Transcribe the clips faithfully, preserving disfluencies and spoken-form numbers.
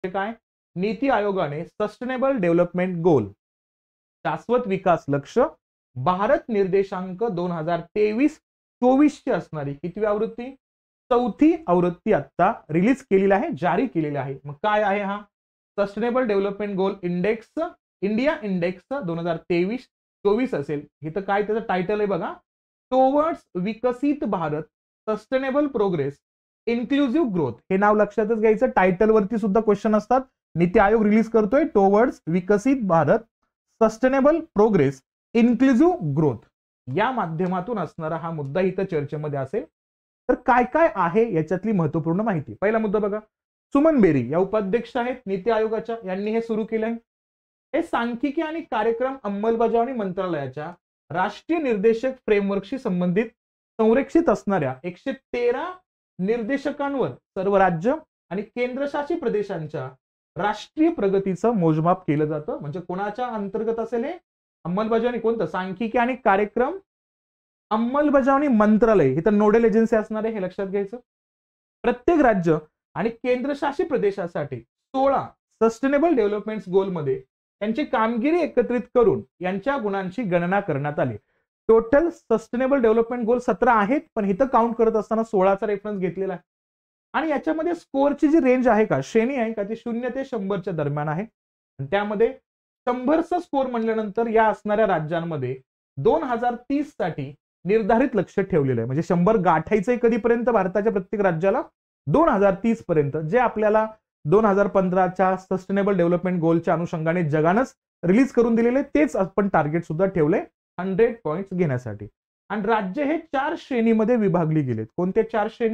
काय नीती आयोगाने sustainable development गोल शाश्वत विकास लक्ष भारत निर्देशांक दोन हजार तेवीस चोवीस ची असणारी कितवी आवृत्ती चौथी आवृत्ती आता रिलीज केलेली आहे जारी केलेली आहे. मग काय आहे हा sustainable development goal index India index दोन हजार तेवीस चोवीस असेल. इथं काय त्याचं टायटल आहे बघा towards Viksit Bharat sustainable progress inclusive growth. हे नाव लक्षातच घ्यायचं. टायटल वरती सुद्धा क्वेश्चन असतात. नीती आयोग रिलीज करतोय towards Viksit Bharat sustainable progress inclusive growth या माध्यमातून असणारा हा मुद्दा इथं चर्चेमध्ये असेल. तर काय काय आहे याच्यातली महत्वपूर्ण माहिती. पहिला मुद्दा बघा सुमन बेरी या उपाध्यक्ष आहेत नीती आयोगाच्या. यांनी हे सुरू केलंय. हे सांख्यिकी आणि कार्यक्रम अंमलबजावणी मंत्रालयाच्या राष्ट्रीय निर्देशक फ्रेमवर्कशी संबंधित संरक्षित असणाऱ्या एकशे तेरा निर्देशकांवर सर्व राज्य आणि केंद्रशासित प्रदेशांच्या राष्ट्रीय प्रगतीचं मोजमाप केलं जातं. म्हणजे कोणाच्या अंतर्गत असेल हे अंमलबजावणी कोणतं सांख्यिकी आणि कार्यक्रम अंमलबजावणी मंत्रालय हे तर नोडल एजन्सी असणार आहे हे लक्षात घ्यायचं. प्रत्येक राज्य आणि केंद्रशासित प्रदेशासाठी सोळा सस्टेनेबल डेव्हलपमेंट गोल मध्ये त्यांची कामगिरी एकत्रित करून यांच्या गुणांची गणना करण्यात आली. टोटल सस्टेनेबल डेव्हलपमेंट गोल सतरा आहेत पण इथं काउंट करत असताना सोळाचा रेफरन्स घेतलेला आहे. आणि याच्यामध्ये स्कोअरची जी रेंज आहे का श्रेणी आहे का ती शून्य ते शंभरच्या दरम्यान आहे. त्यामध्ये शंभरचा स्कोअर म्हणल्यानंतर या असणाऱ्या राज्यांमध्ये दोन हजार तीस साठी निर्धारित लक्ष ठेवलेलं आहे. म्हणजे शंभर गाठायचंय कधीपर्यंत भारताच्या प्रत्येक राज्याला दोन हजार तीस पर्यंत जे आपल्याला दोन हजार पंधराच्या सस्टेनेबल डेव्हलपमेंट गोलच्या अनुषंगाने जगानंच रिलीज करून दिलेले तेच आपण टार्गेट सुद्धा ठेवले हंड्रेड पॉइंट्स घेण्यासाठी. आणि राज्य हे चार श्रेणीमध्ये विभागली गेलेत. कोणते चार श्रेणी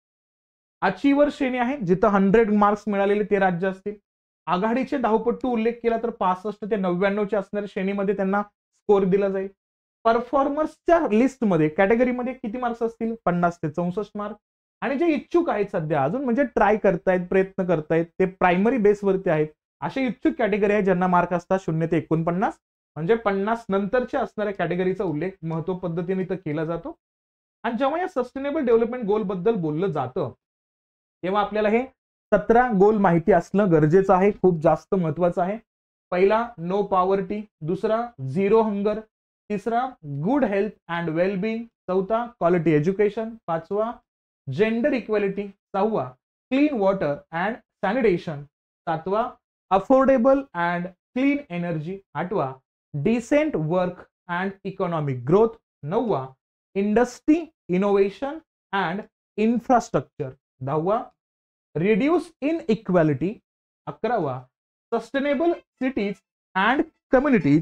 अचीवर श्रेणी आहे जिथं हंड्रेड मार्क्स मिळालेले ते राज्य असतील. आघाडीचे धावपट्टू उल्लेख केला तर पासष्ट ते नव्याण्णवच्या असणाऱ्या श्रेणीमध्ये त्यांना स्कोअर दिला जाईल. परफॉर्मर्सच्या लिस्टमध्ये कॅटेगरीमध्ये किती मार्क्स असतील पन्नास ते चौसष्ट मार्क. आणि जे इच्छुक आहेत सध्या अजून म्हणजे ट्राय करतायत प्रयत्न करतायत ते प्रायमरी बेसवरती आहेत असे इच्छुक कॅटेगरी आहे ज्यांना मार्क असतात शून्य ते एकोणपन्नास म्हणजे पन्नास नंतरच्या असणाऱ्या कॅटेगरीचा उल्लेख महत्व पद्धतीने इथं केला जातो. आणि जेव्हा या सस्टेनेबल डेव्हलपमेंट गोल बद्दल बोललं जातं तेव्हा आपल्याला हे सतरा गोल माहिती असणं गरजेचं आहे. खूप जास्त महत्वाचं आहे. पहिला नो पॉवर्टी, दुसरा झिरो हंगर, तिसरा गुड हेल्थ अँड वेलबिंग, चौथा क्वालिटी एज्युकेशन, पाचवा जेंडर इक्वॅलिटी, सहावा क्लीन वॉटर अँड सॅनिटेशन, सातवा अफोर्डेबल अँड क्लीन एनर्जी, आठवा decent work and economic growth, नववा इंडस्ट्री इनोव्हेशन अँड इन्फ्रास्ट्रक्चर, दहावा रिड्यूस इन इक्वॅलिटी, अकरावा सस्टेनेबल सिटीज अँड कम्युनिटीज,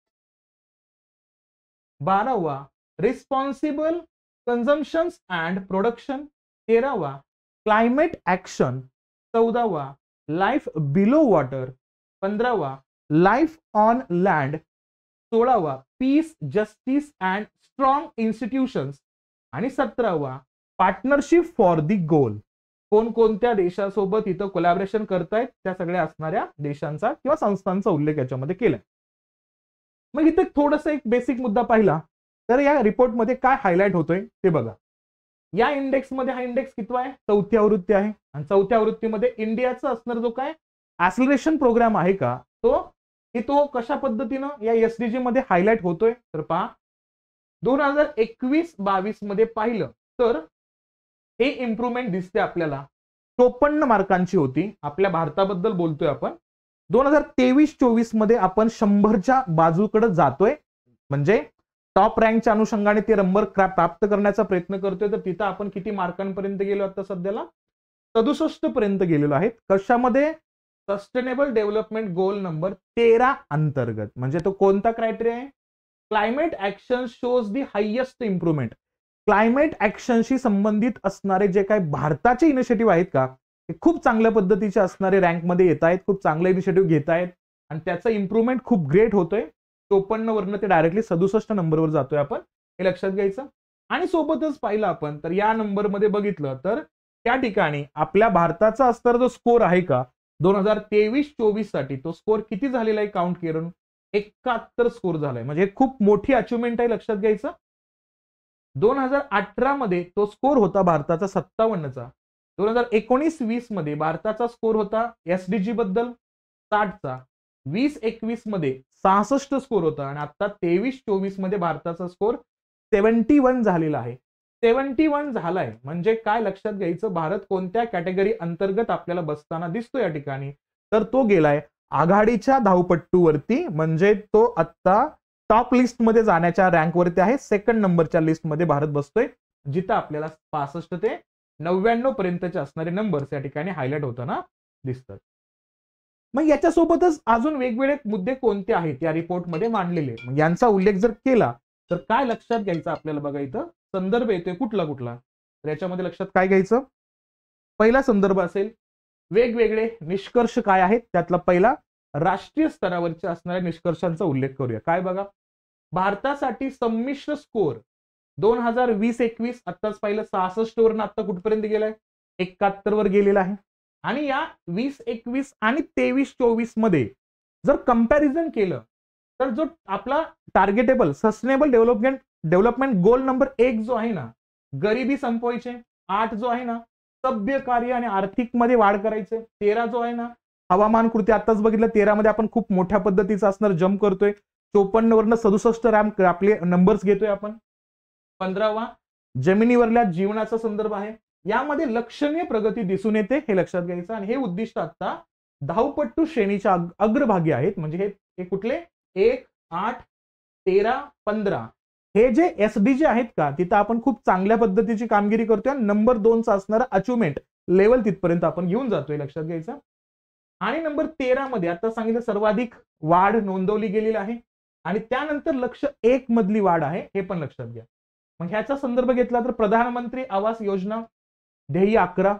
बारावा responsible consumptions and production, तेरावा climate action, चौदावा life below water, पंधरावा life on land, सोळावा peace justice and strong institutions आणि सतरावा पार्टनरशिप फॉर दी गोल. कोणकोणत्या देशासोबत इथं कोलॅबरेशन करतायत त्या सगळ्या असणाऱ्या देशांचा किंवा संस्थांचा उल्लेख याच्यामध्ये केलाय. मग इथे थोडस एक बेसिक मुद्दा पाहिला तर या रिपोर्टमध्ये काय हायलाइट होतोय ते बघा. या इंडेक्समध्ये हा इंडेक्स कितवा आहे चौथी आवृत्ती आहे. आणि चौथ्या आवृत्तीमध्ये इंडियाचा असणार जो काय ऍक्सिलरेशन प्रोग्राम आहे का तो की तो कशा पद्धतीनं या एसडीजी मध्ये हायलाइट होतोय तर पहा दोन हजार एकवीस बावीस मध्ये पाहिलं तर हे इम्प्रुव्हमेंट दिसते आपल्याला. चोपन्न मार्कांची होती. आपल्या भारताबद्दल बोलतोय आपण. दोन हजार तेवीस चोवीस मध्ये आपण शंभरच्या बाजूकडे जातोय. म्हणजे टॉप रँकच्या अनुषंगाने ते नंबर प्राप्त करण्याचा प्रयत्न करतोय. तर तिथं आपण किती मार्कांपर्यंत गेलो आता सध्याला सदुसष्ट पर्यंत गेलेलो आहेत. कशामध्ये सस्टेनेबल डेव्हलपमेंट गोल नंबर तेरा अंतर्गत. म्हणजे तो कोणता क्रायटेरिया आहे climate action shows the highest improvement. Climate ऍक्शनशी संबंधित असणारे जे काही भारताचे इनिशिएटिव्ह आहेत का ते खूप चांगल्या पद्धतीचे असणारे रँकमध्ये येत आहेत. खूप चांगले इनिशिएटिव्ह घेत आहेत आणि त्याचं इम्प्रुव्हमेंट खूप ग्रेट होतोय. चोपन्न वरनं ते डायरेक्टली सदुसष्ट नंबरवर जातोय आपण हे लक्षात घ्यायचं. आणि सोबतच पाहिलं आपण तर या नंबरमध्ये बघितलं तर त्या ठिकाणी आपल्या भारताचा असणारा जो स्कोर आहे का दोन हजार तेवीस चोवीस साठी तो स्कोर किती झालेला आहे काउंट करून एकाहत्तर स्कोर झालाय. म्हणजे खूप मोठी अचिव्हमेंट आहे लक्षात घ्यायचं. दोन हजार अठरा मध्ये तो स्कोर होता भारताचा सत्तावन्नचा दोन हजार एकोणीस वीस मध्ये भारताचा स्कोर होता एसडीजी बद्दल साठचा, वीस एकवीस मध्ये सहासष्ट स्कोर होता आणि आता तेवीस चोवीस मध्ये भारताचा स्कोर सेव्हन्टी वन झालेला आहे. सेव्हन्टी वन झालाय म्हणजे काय लक्षात घ्यायचं, भारत कोणत्या कॅटेगरी अंतर्गत आपल्याला बसताना दिसतो या ठिकाणी, तर तो गेलाय आघाडीच्या धावपट्टूवरती, म्हणजे तो आता टॉप लिस्ट मध्ये जाण्याच्या रँकवरती आहे. सेकंड नंबरच्या लिस्ट मध्ये भारत बसतोय, जिथं आपल्याला पासष्ट ते नव्याण्णव पर्यंतचे असणारे नंबर्स या ठिकाणी हायलाइट होताना दिसतात. मग याच्यासोबतच अजून वेगवेगळे मुद्दे कोणते आहेत या रिपोर्टमध्ये मांडलेले, मग यांचा उल्लेख जर केला तर काय लक्षात घ्यायचं आपल्याला बघा, इथं संदर्भ येतोय कुठला कुठला, तर याच्यामध्ये लक्षात काय घ्यायचं, पहिला संदर्भ असेल वेगवेगळे निष्कर्ष काय आहेत, त्यातला पहिला राष्ट्रीय स्तरावरच्या असणाऱ्या निष्कर्षांचा उल्लेख करूया. काय बघा, भारतासाठी संमिश्र स्कोर दोन हजार वीस एकवीस आत्ताच पाहिलं सहासष्ट वरून आता कुठपर्यंत गेलाय, एकाहत्तर वर गेलेला आहे. आणि या वीस एकवीस आणि तेवीस चोवीस मध्ये जर कंपॅरिझन केलं तर जो आपला targetable sustainable development development goal number एक जो आहे ना, गरिबी संपवायचे, आठ जो आहे ना सभ्य कार्य आणि आर्थिक मध्ये वाढ करायचे, तेरा जो आहे ना हवामान कृती आताच बघितलं, तेरा मध्ये आपण खूप मोठ्या पद्धतीचा असणार जम्प करतोय, चोपन्न वरनं सदुसष्ट रॅम्प आपले नंबर्स घेतोय आपण. पंधरावा जमिनीवरल्या जीवनाचा संदर्भ आहे, यामध्ये लक्षणीय प्रगती दिसून येते हे लक्षात घ्यायचं. आणि हे उद्दिष्ट आता धावपट्टू श्रेणीच्या अग्रभागी आहेत, म्हणजे हे, हे कुठले एक आठ तेरा पंधरा हे जे एसडीजी आहेत का, तिथं आपण खूप चांगल्या पद्धतीची कामगिरी करतोय. नंबर दोनचा असणारा अचिव्हमेंट लेवल तिथपर्यंत आपण घेऊन जातोय लक्षात घ्यायचं. आणि नंबर तेरा मध्ये आता सांगितलं सर्वाधिक वाढ नोंदवली गेलेली आहे आणि त्यानंतर लक्ष एक मधली वाढ आहे हे पण लक्षात घ्या. मग ह्याचा संदर्भ घेतला तर प्रधानमंत्री आवास योजना ध्येय अकरा,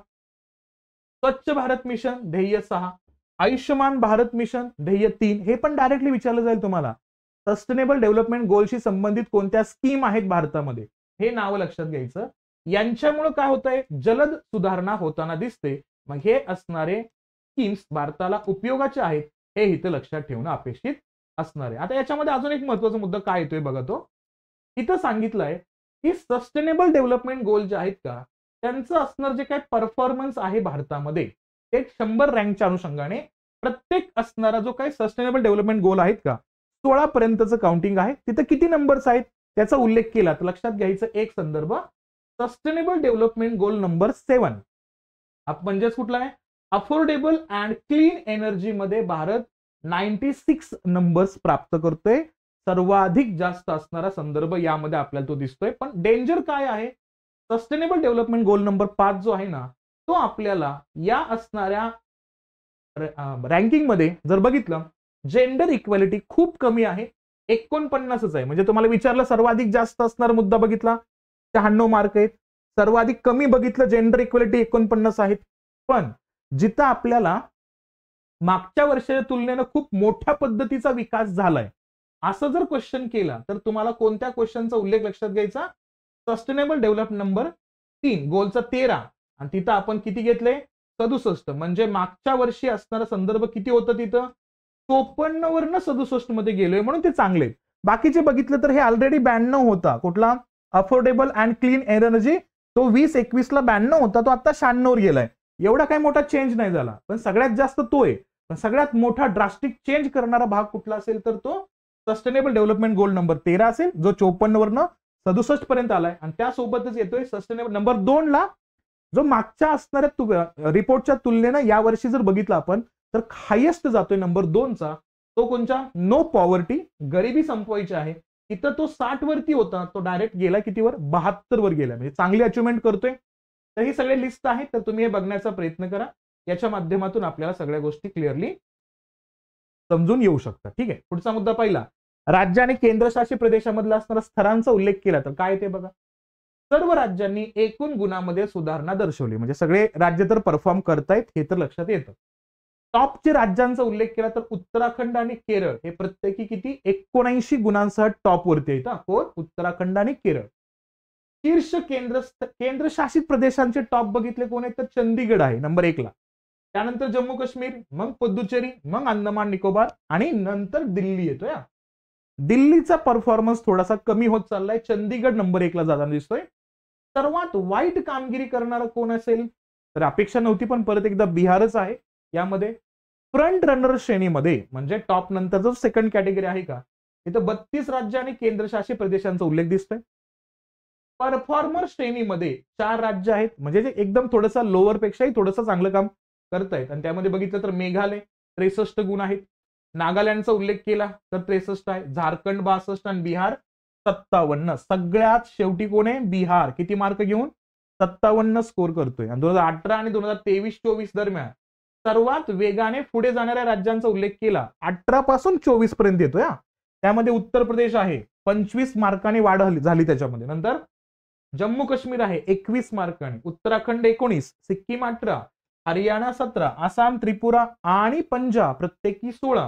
स्वच्छ भारत मिशन ध्येय सहा, आयुष्यमान भारत मिशन ध्येय तीन, हे पण डायरेक्टली विचारलं जाईल तुम्हाला. सस्टेनेबल डेव्हलपमेंट गोलशी संबंधित कोणत्या स्कीम आहेत भारतामध्ये हे नाव लक्षात घ्यायचं. यांच्यामुळे काय होतंय, जलद सुधारणा होताना दिसते. मग हे असणारे स्कीम्स भारताला उपयोगाचे आहेत हे इथं लक्षात ठेवणं अपेक्षित असणार आहे. आता याच्यामध्ये अजून एक महत्वाचा मुद्दा काय येतोय बघा, तो इथं सांगितलंय की सस्टेनेबल डेव्हलपमेंट गोल जे आहेत का, त्यांचं असणार जे काही परफॉर्मन्स आहे भारतामध्ये, एक शंभर रँकच्या अनुषंगाने प्रत्येक असणारा जो काही सस्टेनेबल डेव्हलपमेंट गोल आहेत का, सोळा पर्यंतचं काउंटिंग आहे, तिथं किती नंबर्स आहेत त्याचा उल्लेख केला तर लक्षात घ्यायचं एक संदर्भ sustainable development goal number seven. म्हणजेच कुठला आहे, अफोर्डेबल अँड क्लीन एनर्जी मध्ये भारत नाईन्टी सिक्स नंबर्स प्राप्त करतोय. सर्वाधिक जास्त असणारा संदर्भ यामध्ये आपल्याला तो दिसतोय. पण डेंजर काय आहे, सस्टेनेबल डेव्हलपमेंट गोल नंबर पाच जो आहे ना, तो आपल्याला या असणाऱ्या रँकिंग मध्ये जर बघितलं, जेंडर इक्वॅलिटी खूप कमी आहे, एकोणपन्नासच आहे. म्हणजे तुम्हाला विचारलं सर्वाधिक जास्त असणारा मुद्दा बघितला शहाण्णव मार्क आहेत, सर्वाधिक कमी बघितलं जेंडर इक्वॅलिटी एकोणपन्नास आहेत. पण जिथं आपल्याला मागच्या वर्षाच्या तुलनेनं खूप मोठ्या पद्धतीचा विकास झालाय असं जर क्वेश्चन केला तर तुम्हाला कोणत्या क्वेश्चनचा उल्लेख लक्षात घ्यायचा, सस्टेनेबल डेव्हलप नंबर तीन गोलचा तेरा आणि तिथं आपण किती घेतले सदुसष्ट. म्हणजे मागच्या वर्षी असणारा संदर्भ किती होतं, तिथं चोपन्न वरनं सदुसष्ट मध्ये गेलोय म्हणून ते चांगले. बाकीचे बघितलं तर हे ऑलरेडी ब्याण्णव होता, कुठला अफोर्डेबल अँड क्लीन एनर्जी, तो वीस एकवीस ला ब्याण्णव होता, तो आता शहाण्णव वर गेलाय. एवढा काही मोठा चेंज नाही झाला, पण सगळ्यात जास्त तो आहे. पण सगळ्यात मोठा ड्रास्टिक चेंज करणारा भाग कुठला असेल तर तो सस्टेनेबल डेव्हलपमेंट गोल नंबर तेरा असेल, जो चोपन्न वरनं सदुसष्ट पर्यंत आलाय. आणि त्यासोबतच येतोय सस्टेनेबल नंबर दोन ला, जो मागच्या असणाऱ्या रिपोर्टच्या तुलनेनं या वर्षी जर बघितलं आपण तर हायेस्ट जातोय नंबर दोनचा, तो कोणचा, नो पॉवर्टी, गरिबी संपवायची आहे. इथं तो साठ वरती होता, तो डायरेक्ट गेला कितीवर, बहात्तर वर गेला. म्हणजे चांगली अचिव्हमेंट करतोय. तर ही सगळे लिस्ट आहे, तर तुम्ही हे बघण्याचा प्रयत्न करा. याच्या माध्यमातून आपल्याला सगळ्या गोष्टी क्लिअरली समजून येऊ शकतात. ठीक आहे, पुढचा मुद्दा पहिला, राज्य आणि केंद्रशासित प्रदेशामधला असणारा स्तरांचा उल्लेख केला तर काय ते बघा. सर्व राज्यांनी एकूण गुणामध्ये सुधारणा दर्शवली, म्हणजे सगळे राज्य तर परफॉर्म करतायत हे तर लक्षात येतं. टॉपचे राज्यांचा उल्लेख केला तर उत्तराखंड आणि केरळ हे प्रत्येकी किती एकोणऐंशी गुणांसह टॉप वरती आहेत. कोण, उत्तराखंड आणि केरळ. शीर्ष केंद्र केंद्रशासित प्रदेशांचे टॉप बघितले कोण आहेत तर चंदीगड आहे नंबर एक ला, त्यानंतर जम्मू काश्मीर, मग पुदुचेरी, मग अंदमान निकोबार आणि नंतर दिल्ली येतोय. दिल्लीचा परफॉर्मन्स थोडासा कमी होत चाललाय, चंदीगड नंबर एक ला जाताना दिसतोय. सर्वात वाईट कामगिरी करणारा कोण असेल तर अपेक्षा नव्हती, पण परत एकदा बिहारच आहे यामध्ये. फ्रंट रनर श्रेणीमध्ये म्हणजे टॉप नंतर जो सेकंड कॅटेगरी आहे का, इथं बत्तीस राज्य आणि केंद्रशासित प्रदेशांचा उल्लेख दिसतोय. परफॉर्मर श्रेणीमध्ये चार राज्य आहेत, म्हणजे जे एकदम थोडंसं लोअर पेक्षाही थोडंसं चांगलं काम करतायत. आणि त्यामध्ये बघितलं तर मेघालय त्रेसष्ट गुण आहेत, नागालँडचा उल्लेख केला तर त्रेसष्ट आहे, झारखंड बासष्ट आणि बिहार सत्तावन्न. सगळ्यात शेवटी कोण आहे? बिहार. किती मार्क घेऊन? सत्तावन्न स्कोर करतोय. आणि दोन हजार अठरा आणि दोन हजार तेवीस चोवीस दरम्यान सर्वात वेगाने पुढे जाणाऱ्या राज्यांचा उल्लेख केला, अठरा पासून चोवीस पर्यंत येतोय. त्यामध्ये उत्तर प्रदेश आहे, पंचवीस मार्कांनी वाढ झाली त्याच्यामध्ये. नंतर जम्मू काश्मीर आहे एकवीस मार्कांनी, उत्तराखंड एकोणीस, सिक्कीम अठरा, हरियाणा सतरा, आसाम, त्रिपुरा आणि पंजाब प्रत्येकी सोळा,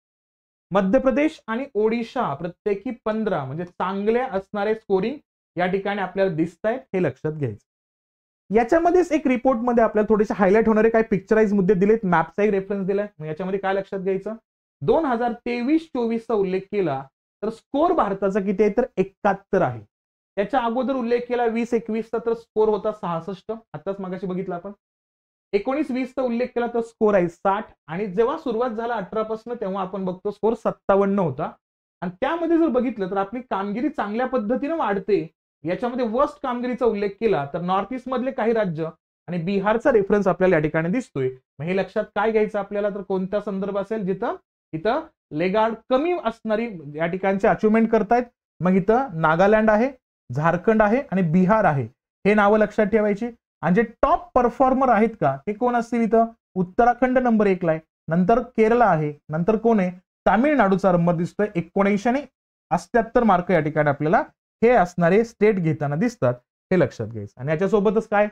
मध्य प्रदेश आणि ओडिशा प्रत्येकी पंधरा. म्हणजे चांगले असणारे स्कोरिंग या ठिकाणी आपल्याला दिसत आहेत, हे लक्षात घ्यायचं. याच्यामध्येच एक रिपोर्ट मध्ये आपल्याला थोडेसे हायलाइट होणारे काही पिक्चराइज मुद्दे दिलेत, मॅपचाही रेफरन्स दिलाय. याच्यामध्ये काय लक्षात घ्यायचं, दोन हजार तेवीस चोवीस चा उल्लेख केला तर स्कोर भारताचा किती आहे तर एकाहत्तर आहे. त्याच्या अगोदर उल्लेख केला वीस एकवीस चा तर स्कोर होता सहासष्ट, आताच मागाशी बघितलं आपण. एकोणीस वीस चा उल्लेख केला तर स्कोर आहे साठ, आणि जेव्हा सुरुवात झाला अठरा पासून तेव्हा आपण बघतो स्कोर सत्तावन्न होता. आणि त्यामध्ये जर बघितलं तर आपली कामगिरी चांगल्या पद्धतीने वाढते. याच्यामध्ये वर्स्ट कामगिरीचा उल्लेख केला तर नॉर्थ ईस्ट मधले काही राज्य आणि बिहारचा रेफरन्स आपल्याला या ठिकाणी दिसतोय. हे लक्षात काय घ्यायचं आपल्याला तर कोणता संदर्भ असेल जिथं इथं लेगार्ड कमी असणारी या ठिकाणचे अचिव्हमेंट करतायत. मग इथं नागालँड आहे, झारखंड आहे आणि बिहार आहे, हे नावं लक्षात ठेवायची. आणि जे टॉप परफॉर्मर आहेत का ते कोण असतील, इथं उत्तराखंड नंबर एक ला आहे, नंतर केरळ आहे, नंतर कोण आहे तामिळनाडूचा नंबर दिसतोय एकोणऐंशी आणि अठ्याहत्तर मार्क या ठिकाणी आपल्याला हे असणारे स्टेट घेताना दिसतात, हे लक्षात घ्यायचं. आणि याच्यासोबतच काय,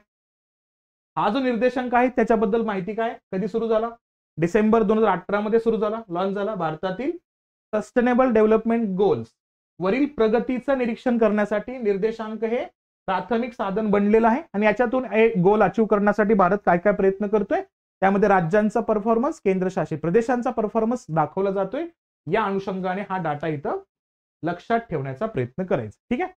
हा जो निर्देशांक आहे त्याच्याबद्दल माहिती काय, कधी सुरू झाला, डिसेंबर दोन हजार अठरा मध्ये सुरू झाला, लॉन्च झाला. भारतातील सस्टेनेबल डेव्हलपमेंट गोल्स वरील प्रगतीचं निरीक्षण करण्यासाठी निर्देशांक हे प्राथमिक साधन बनलेलं आहे. आणि याच्यातून गोल अचीव्ह करण्यासाठी भारत काय काय प्रयत्न करतोय, त्यामध्ये राज्यांचा परफॉर्मन्स, केंद्रशासित प्रदेशांचा परफॉर्मन्स दाखवला जातोय. या अनुषंगाने हा डाटा इथं लक्षात ठेवण्याचा प्रयत्न करायचा. ठीक आहे.